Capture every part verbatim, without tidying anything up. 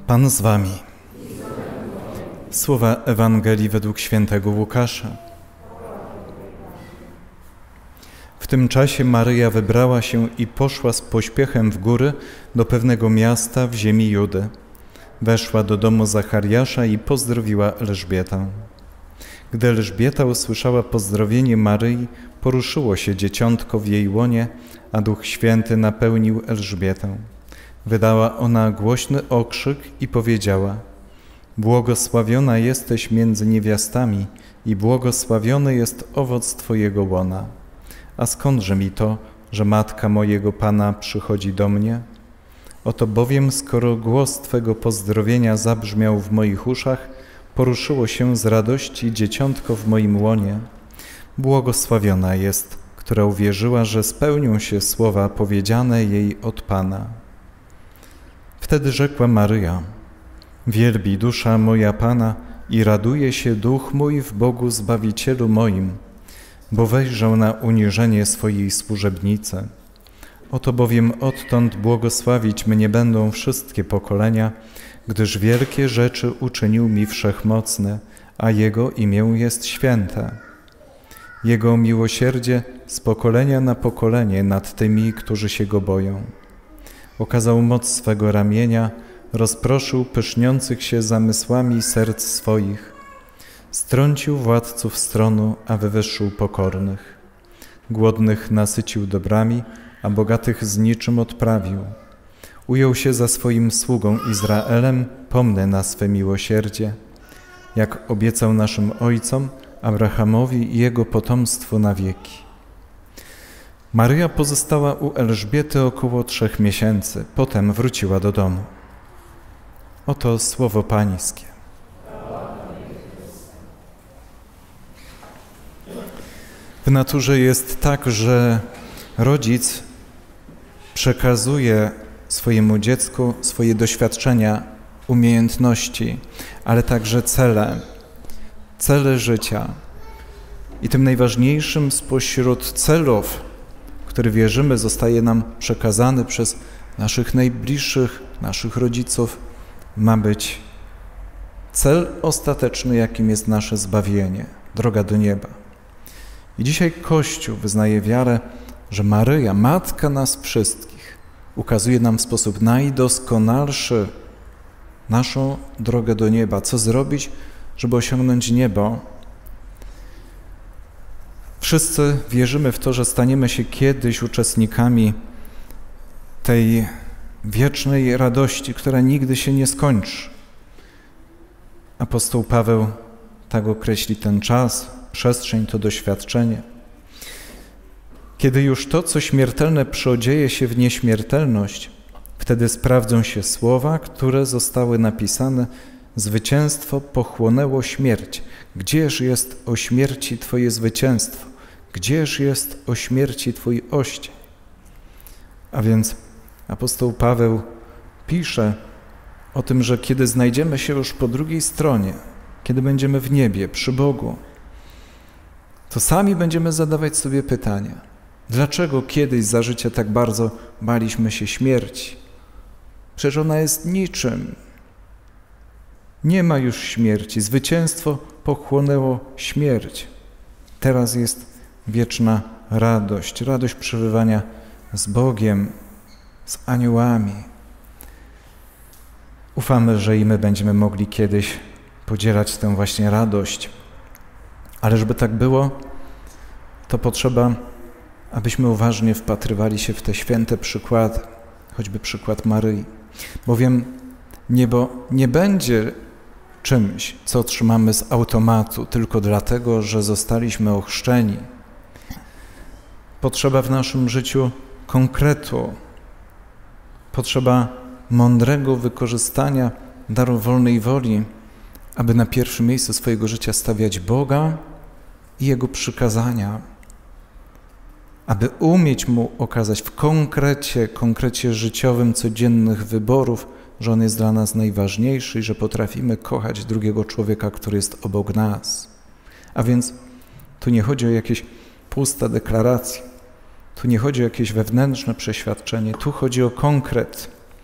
Pan z wami. Słowa Ewangelii według świętego Łukasza. W tym czasie Maryja wybrała się i poszła z pośpiechem w góry do pewnego miasta w ziemi Judy. Weszła do domu Zachariasza i pozdrowiła Elżbietę. Gdy Elżbieta usłyszała pozdrowienie Maryi, poruszyło się dzieciątko w jej łonie, a Duch Święty napełnił Elżbietę. Wydała ona głośny okrzyk i powiedziała: Błogosławiona jesteś między niewiastami i błogosławiony jest owoc Twojego łona. A skądże mi to, że matka mojego Pana przychodzi do mnie? Oto bowiem, skoro głos Twego pozdrowienia zabrzmiał w moich uszach, poruszyło się z radości dzieciątko w moim łonie. Błogosławiona jest, która uwierzyła, że spełnią się słowa powiedziane jej od Pana. Wtedy rzekła Maryja: Wielbi dusza moja Pana i raduje się duch mój w Bogu Zbawicielu moim, bo wejrzał na uniżenie swojej służebnicy. Oto bowiem odtąd błogosławić mnie będą wszystkie pokolenia, gdyż wielkie rzeczy uczynił mi Wszechmocny, a Jego imię jest święte. Jego miłosierdzie z pokolenia na pokolenie nad tymi, którzy się Go boją. Okazał moc swego ramienia, rozproszył pyszniących się zamysłami serc swoich. Strącił władców stronu, a wywyższył pokornych. Głodnych nasycił dobrami, a bogatych z niczym odprawił. Ujął się za swoim sługą Izraelem, pomny na swe miłosierdzie, jak obiecał naszym ojcom, Abrahamowi i jego potomstwu na wieki. Maryja pozostała u Elżbiety około trzech miesięcy, potem wróciła do domu. Oto słowo Pańskie. W naturze jest tak, że rodzic przekazuje swojemu dziecku swoje doświadczenia, umiejętności, ale także cele, cele życia. I tym najważniejszym spośród celów, który wierzymy, zostaje nam przekazany przez naszych najbliższych, naszych rodziców, ma być cel ostateczny, jakim jest nasze zbawienie, droga do nieba. I dzisiaj Kościół wyznaje wiarę, że Maryja, Matka nas wszystkich, ukazuje nam w sposób najdoskonalszy naszą drogę do nieba. Co zrobić, żeby osiągnąć niebo? Wszyscy wierzymy w to, że staniemy się kiedyś uczestnikami tej wiecznej radości, która nigdy się nie skończy. Apostoł Paweł tak określi ten czas, przestrzeń, to doświadczenie. Kiedy już to, co śmiertelne, przeodzieje się w nieśmiertelność, wtedy sprawdzą się słowa, które zostały napisane: Zwycięstwo pochłonęło śmierć. Gdzież jest o śmierci Twoje zwycięstwo? Gdzież jest o śmierci Twój oścień? A więc apostoł Paweł pisze o tym, że kiedy znajdziemy się już po drugiej stronie, kiedy będziemy w niebie, przy Bogu, to sami będziemy zadawać sobie pytania: dlaczego kiedyś za życia tak bardzo baliśmy się śmierci? Przecież ona jest niczym. Nie ma już śmierci. Zwycięstwo pochłonęło śmierć. Teraz jest wieczna radość, radość przebywania z Bogiem, z aniołami. Ufamy, że i my będziemy mogli kiedyś podzielać tę właśnie radość. Ale żeby tak było, to potrzeba, abyśmy uważnie wpatrywali się w te święte przykłady, choćby przykład Maryi. Bowiem niebo nie będzie czymś, co otrzymamy z automatu, tylko dlatego, że zostaliśmy ochrzczeni. Potrzeba w naszym życiu konkretu. Potrzeba mądrego wykorzystania daru wolnej woli, aby na pierwszym miejscu swojego życia stawiać Boga i Jego przykazania, aby umieć Mu okazać w konkrecie, konkrecie życiowym, codziennych wyborów, że On jest dla nas najważniejszy i że potrafimy kochać drugiego człowieka, który jest obok nas. A więc tu nie chodzi o jakieś puste deklaracje, tu nie chodzi o jakieś wewnętrzne przeświadczenie, tu chodzi o konkret.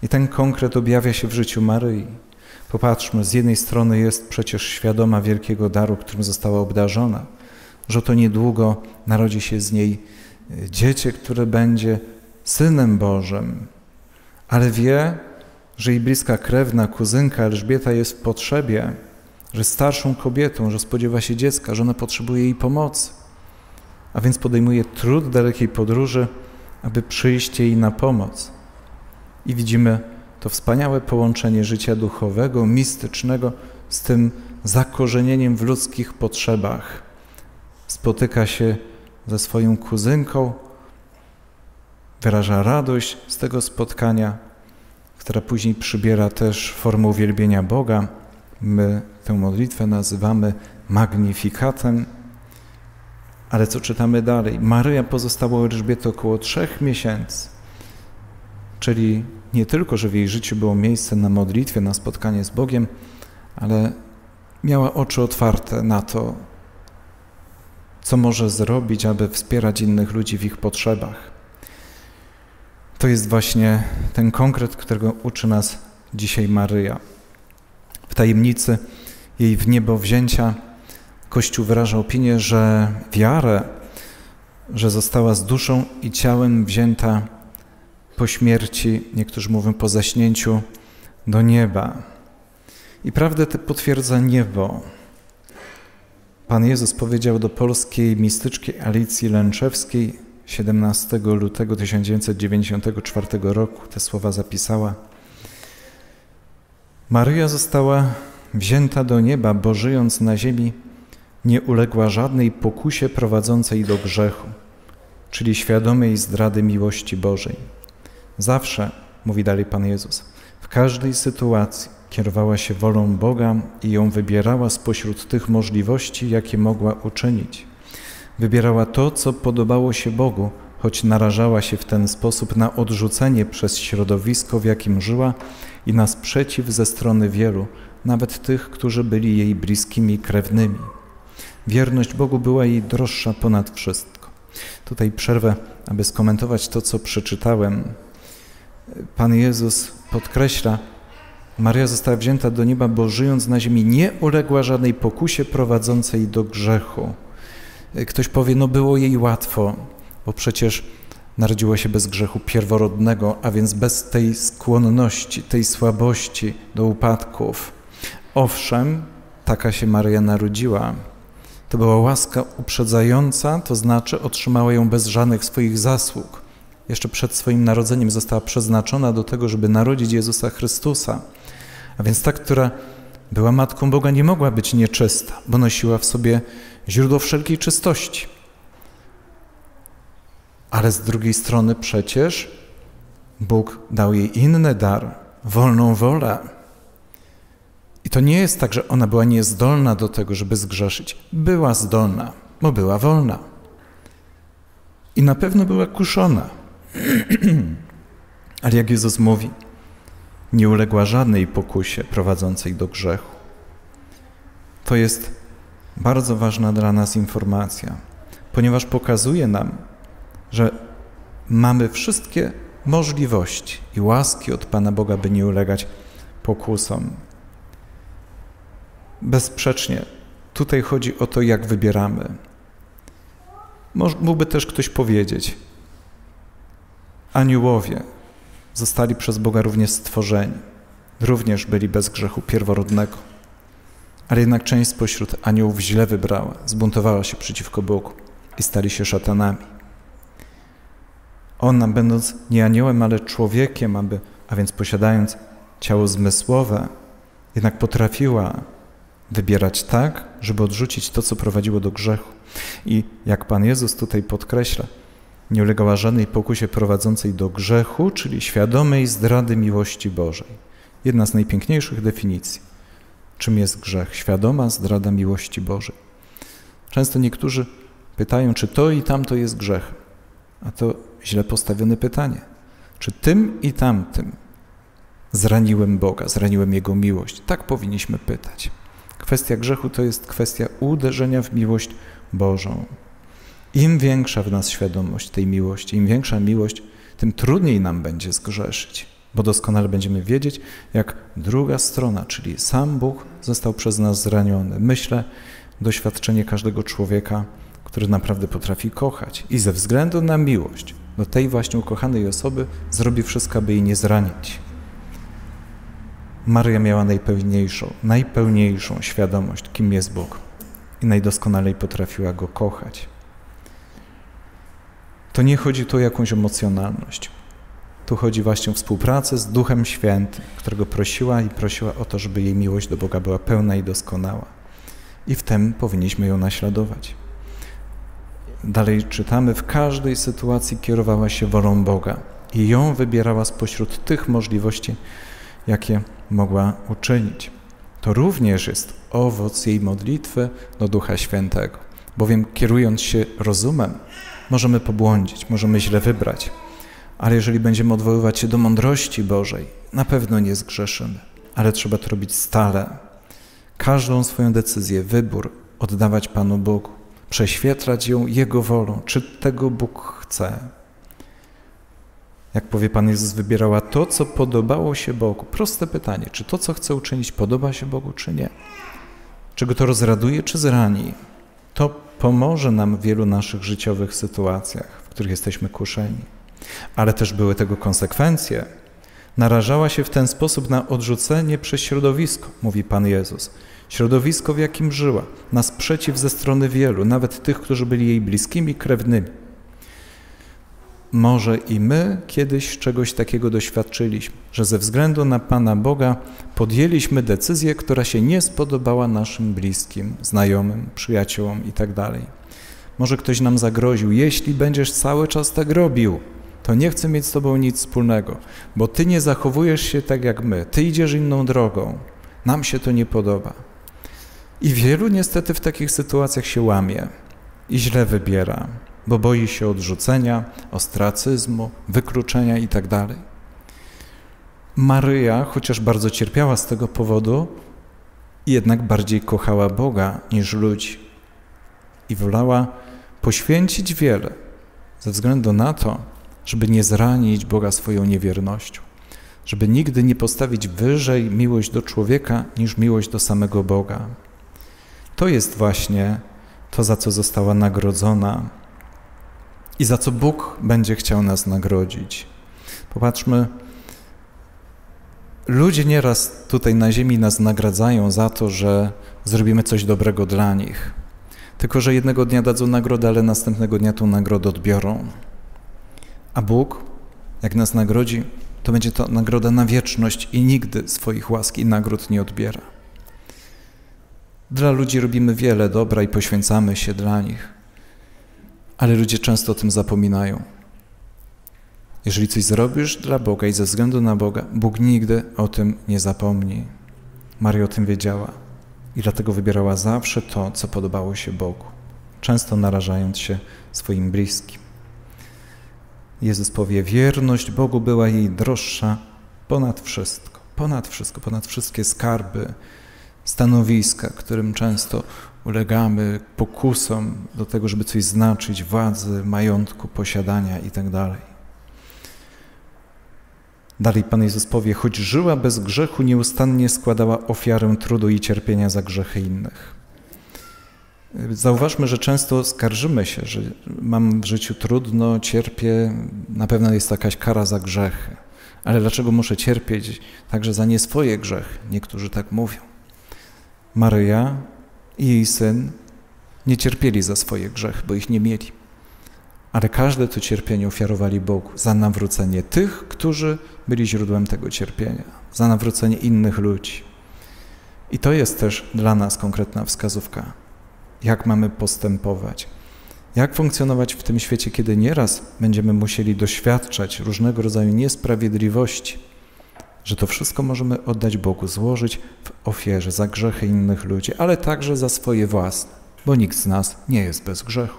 I ten konkret objawia się w życiu Maryi. Popatrzmy, z jednej strony jest przecież świadoma wielkiego daru, którym została obdarzona, że to niedługo narodzi się z niej dziecię, które będzie Synem Bożym, ale wie, że jej bliska krewna, kuzynka Elżbieta jest w potrzebie, że jest starszą kobietą, że spodziewa się dziecka, że ona potrzebuje jej pomocy. A więc podejmuje trud dalekiej podróży, aby przyjść jej na pomoc. I widzimy to wspaniałe połączenie życia duchowego, mistycznego z tym zakorzenieniem w ludzkich potrzebach. Spotyka się ze swoją kuzynką, wyraża radość z tego spotkania, która później przybiera też formę uwielbienia Boga. My tę modlitwę nazywamy Magnifikatem. Ale co czytamy dalej? Maryja pozostała u Elżbiety około trzech miesięcy. Czyli nie tylko, że w jej życiu było miejsce na modlitwie, na spotkanie z Bogiem, ale miała oczy otwarte na to, co może zrobić, aby wspierać innych ludzi w ich potrzebach. To jest właśnie ten konkret, którego uczy nas dzisiaj Maryja. W tajemnicy jej wniebowzięcia Kościół wyraża opinię, że wiarę, że została z duszą i ciałem wzięta po śmierci, niektórzy mówią po zaśnięciu, do nieba. I prawdę tę potwierdza niebo. Pan Jezus powiedział do polskiej mistyczki Alicji Lęczewskiej siedemnastego lutego tysiąc dziewięćset dziewięćdziesiątego czwartego roku, te słowa zapisała. Maryja została wzięta do nieba, bo żyjąc na ziemi nie uległa żadnej pokusie prowadzącej do grzechu, czyli świadomej zdrady miłości Bożej. Zawsze, mówi dalej Pan Jezus, w każdej sytuacji kierowała się wolą Boga i ją wybierała spośród tych możliwości, jakie mogła uczynić. Wybierała to, co podobało się Bogu, choć narażała się w ten sposób na odrzucenie przez środowisko, w jakim żyła i na sprzeciw ze strony wielu, nawet tych, którzy byli jej bliskimi krewnymi. Wierność Bogu była jej droższa ponad wszystko. Tutaj przerwę, aby skomentować to, co przeczytałem. Pan Jezus podkreśla, Maryja została wzięta do nieba, bo żyjąc na ziemi nie uległa żadnej pokusie prowadzącej do grzechu. Ktoś powie, no było jej łatwo, bo przecież narodziła się bez grzechu pierworodnego, a więc bez tej skłonności, tej słabości do upadków. Owszem, taka się Maryja narodziła. To była łaska uprzedzająca, to znaczy otrzymała ją bez żadnych swoich zasług. Jeszcze przed swoim narodzeniem została przeznaczona do tego, żeby narodzić Jezusa Chrystusa. A więc ta, która była Matką Boga, nie mogła być nieczysta, bo nosiła w sobie źródło wszelkiej czystości. Ale z drugiej strony przecież Bóg dał jej inny dar, wolną wolę. I to nie jest tak, że ona była niezdolna do tego, żeby zgrzeszyć. Była zdolna, bo była wolna. I na pewno była kuszona. Ale jak Jezus mówi, nie uległa żadnej pokusie prowadzącej do grzechu. To jest bardzo ważna dla nas informacja, ponieważ pokazuje nam, że mamy wszystkie możliwości i łaski od Pana Boga, by nie ulegać pokusom. Bezsprzecznie tutaj chodzi o to, jak wybieramy. Mógłby też ktoś powiedzieć, aniołowie zostali przez Boga również stworzeni, również byli bez grzechu pierworodnego, ale jednak część spośród aniołów źle wybrała, zbuntowała się przeciwko Bogu i stali się szatanami. Ona, będąc nie aniołem, ale człowiekiem, aby, a więc posiadając ciało zmysłowe, jednak potrafiła wybierać tak, żeby odrzucić to, co prowadziło do grzechu. I jak Pan Jezus tutaj podkreśla, nie ulegała żadnej pokusie prowadzącej do grzechu, czyli świadomej zdrady miłości Bożej. Jedna z najpiękniejszych definicji. Czym jest grzech? Świadoma zdrada miłości Bożej. Często niektórzy pytają, czy to i tamto jest grzech. A to źle postawione pytanie. Czy tym i tamtym zraniłem Boga, zraniłem Jego miłość? Tak powinniśmy pytać. Kwestia grzechu to jest kwestia uderzenia w miłość Bożą. Im większa w nas świadomość tej miłości, im większa miłość, tym trudniej nam będzie zgrzeszyć. bo doskonale będziemy wiedzieć, jak druga strona, czyli sam Bóg został przez nas zraniony. Myślę, doświadczenie każdego człowieka, który naprawdę potrafi kochać i ze względu na miłość do tej właśnie ukochanej osoby zrobi wszystko, aby jej nie zranić. Maryja miała najpełniejszą, najpełniejszą świadomość, kim jest Bóg i najdoskonalej potrafiła Go kochać. To nie chodzi tu o jakąś emocjonalność. Tu chodzi właśnie o współpracę z Duchem Świętym, którego prosiła i prosiła o to, żeby jej miłość do Boga była pełna i doskonała. I w tym powinniśmy ją naśladować. Dalej czytamy, w każdej sytuacji kierowała się wolą Boga i ją wybierała spośród tych możliwości, jakie mogła uczynić. To również jest owoc jej modlitwy do Ducha Świętego, bowiem kierując się rozumem, możemy pobłądzić, możemy źle wybrać, ale jeżeli będziemy odwoływać się do mądrości Bożej, na pewno nie zgrzeszymy, ale trzeba to robić stale. Każdą swoją decyzję, wybór oddawać Panu Bogu, prześwietlać ją Jego wolą, czy tego Bóg chce. Jak powie Pan Jezus, wybierała to, co podobało się Bogu. Proste pytanie, czy to, co chce uczynić, podoba się Bogu, czy nie? Czy Go to rozraduje, czy zrani? To pomoże nam w wielu naszych życiowych sytuacjach, w których jesteśmy kuszeni. Ale też były tego konsekwencje. Narażała się w ten sposób na odrzucenie przez środowisko, mówi Pan Jezus. Środowisko, w jakim żyła, na sprzeciw ze strony wielu, nawet tych, którzy byli jej bliskimi, krewnymi. Może i my kiedyś czegoś takiego doświadczyliśmy, że ze względu na Pana Boga podjęliśmy decyzję, która się nie spodobała naszym bliskim, znajomym, przyjaciołom itd. Może ktoś nam zagroził, jeśli będziesz cały czas tak robił, to nie chcę mieć z Tobą nic wspólnego, bo Ty nie zachowujesz się tak jak my, Ty idziesz inną drogą, nam się to nie podoba. I wielu niestety w takich sytuacjach się łamie i źle wybiera, bo boi się odrzucenia, ostracyzmu, wykluczenia itd. Maryja, chociaż bardzo cierpiała z tego powodu, jednak bardziej kochała Boga niż ludzi i wolała poświęcić wiele ze względu na to, żeby nie zranić Boga swoją niewiernością, żeby nigdy nie postawić wyżej miłość do człowieka niż miłość do samego Boga. To jest właśnie to, za co została nagrodzona i za co Bóg będzie chciał nas nagrodzić. Popatrzmy, ludzie nieraz tutaj na ziemi nas nagradzają za to, że zrobimy coś dobrego dla nich. Tylko że jednego dnia dadzą nagrodę, ale następnego dnia tą nagrodę odbiorą. A Bóg, jak nas nagrodzi, to będzie to nagroda na wieczność i nigdy swoich łask i nagród nie odbiera. Dla ludzi robimy wiele dobra i poświęcamy się dla nich, ale ludzie często o tym zapominają. Jeżeli coś zrobisz dla Boga i ze względu na Boga, Bóg nigdy o tym nie zapomni. Maria o tym wiedziała i dlatego wybierała zawsze to, co podobało się Bogu, często narażając się swoim bliskim. Jezus powie, wierność Bogu była jej droższa ponad wszystko, ponad wszystko, ponad wszystkie skarby, stanowiska, którym często ulegamy pokusom do tego, żeby coś znaczyć, władzy, majątku, posiadania itd. Dalej Pan Jezus powie, choć żyła bez grzechu, nieustannie składała ofiarę trudu i cierpienia za grzechy innych. Zauważmy, że często skarżymy się, że mam w życiu trudno, cierpię, na pewno jest to jakaś kara za grzechy. Ale dlaczego muszę cierpieć także za nie swoje grzechy? Niektórzy tak mówią. Maryja i jej syn nie cierpieli za swoje grzechy, bo ich nie mieli. Ale każde to cierpienie ofiarowali Bogu za nawrócenie tych, którzy byli źródłem tego cierpienia, za nawrócenie innych ludzi. I to jest też dla nas konkretna wskazówka, jak mamy postępować, jak funkcjonować w tym świecie, kiedy nieraz będziemy musieli doświadczać różnego rodzaju niesprawiedliwości, że to wszystko możemy oddać Bogu, złożyć w ofierze za grzechy innych ludzi, ale także za swoje własne, bo nikt z nas nie jest bez grzechu.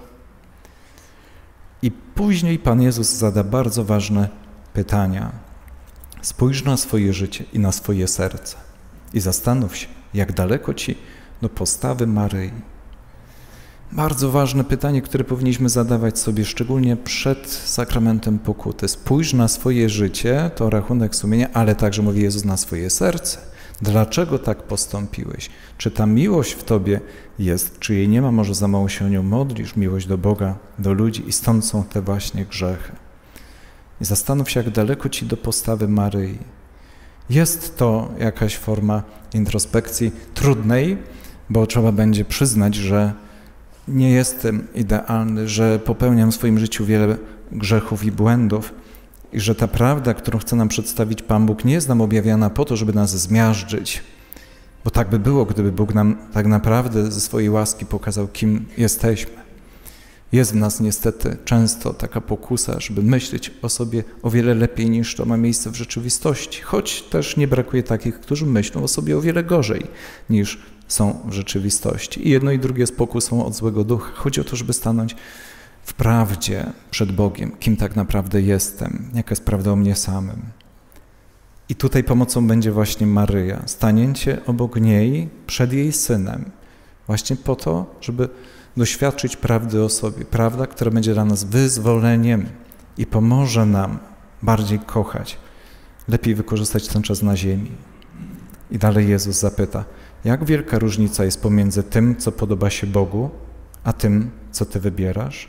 I później Pan Jezus zada bardzo ważne pytania. Spójrz na swoje życie i na swoje serce i zastanów się, jak daleko ci do postawy Maryi. Bardzo ważne pytanie, które powinniśmy zadawać sobie szczególnie przed sakramentem pokuty. Spójrz na swoje życie, to rachunek sumienia, ale także, mówi Jezus, na swoje serce. Dlaczego tak postąpiłeś? Czy ta miłość w tobie jest, czy jej nie ma? Może za mało się o nią modlisz, miłość do Boga, do ludzi i stąd są te właśnie grzechy. I zastanów się, jak daleko ci do postawy Maryi. Jest to jakaś forma introspekcji trudnej, bo trzeba będzie przyznać, że nie jestem idealny, że popełniam w swoim życiu wiele grzechów i błędów i że ta prawda, którą chce nam przedstawić Pan Bóg, nie jest nam objawiana po to, żeby nas zmiażdżyć, bo tak by było, gdyby Bóg nam tak naprawdę ze swojej łaski pokazał, kim jesteśmy. Jest w nas niestety często taka pokusa, żeby myśleć o sobie o wiele lepiej, niż to ma miejsce w rzeczywistości, choć też nie brakuje takich, którzy myślą o sobie o wiele gorzej, niż są w rzeczywistości. I jedno i drugie jest pokusą od złego ducha. Chodzi o to, żeby stanąć w prawdzie przed Bogiem, kim tak naprawdę jestem, jaka jest prawda o mnie samym. I tutaj pomocą będzie właśnie Maryja, stanięcie obok niej przed jej Synem, właśnie po to, żeby doświadczyć prawdy o sobie. Prawda, która będzie dla nas wyzwoleniem i pomoże nam bardziej kochać, lepiej wykorzystać ten czas na ziemi. I dalej Jezus zapyta, jak wielka różnica jest pomiędzy tym, co podoba się Bogu, a tym, co ty wybierasz?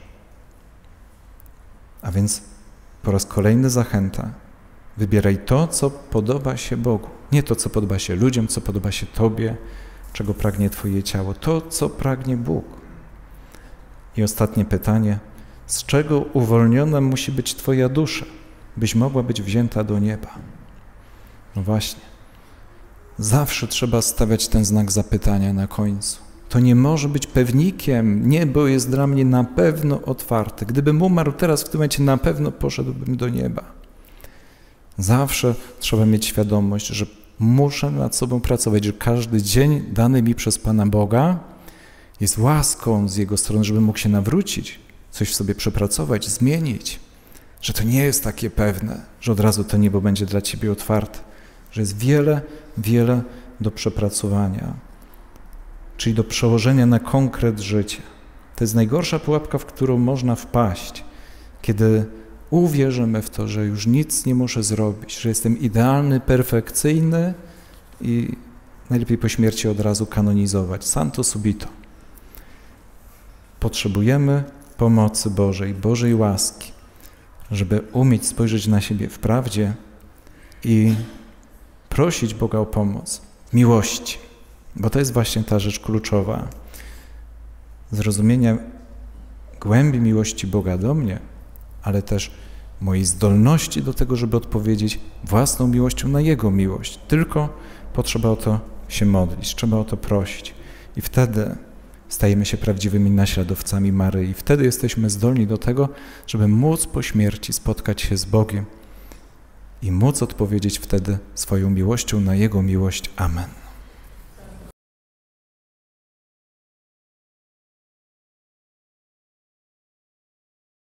A więc po raz kolejny zachęta, wybieraj to, co podoba się Bogu. Nie to, co podoba się ludziom, co podoba się tobie, czego pragnie twoje ciało. To, co pragnie Bóg. I ostatnie pytanie, z czego uwolniona musi być twoja dusza, byś mogła być wzięta do nieba? No właśnie. Zawsze trzeba stawiać ten znak zapytania na końcu. To nie może być pewnikiem. Niebo jest dla mnie na pewno otwarte. Gdybym umarł teraz w tym momencie, na pewno poszedłbym do nieba. Zawsze trzeba mieć świadomość, że muszę nad sobą pracować, że każdy dzień dany mi przez Pana Boga jest łaską z Jego strony, żebym mógł się nawrócić, coś w sobie przepracować, zmienić. Że to nie jest takie pewne, że od razu to niebo będzie dla ciebie otwarte. Że jest wiele, wiele do przepracowania, czyli do przełożenia na konkret życia. To jest najgorsza pułapka, w którą można wpaść, kiedy uwierzymy w to, że już nic nie muszę zrobić, że jestem idealny, perfekcyjny i najlepiej po śmierci od razu kanonizować. Santo subito. Potrzebujemy pomocy Bożej, Bożej łaski, żeby umieć spojrzeć na siebie w prawdzie i prosić Boga o pomoc w miłości, bo to jest właśnie ta rzecz kluczowa. Zrozumienia głębi miłości Boga do mnie, ale też mojej zdolności do tego, żeby odpowiedzieć własną miłością na Jego miłość. Tylko potrzeba o to się modlić, trzeba o to prosić. I wtedy stajemy się prawdziwymi naśladowcami Maryi. Wtedy jesteśmy zdolni do tego, żeby móc po śmierci spotkać się z Bogiem i móc odpowiedzieć wtedy swoją miłością na Jego miłość. Amen.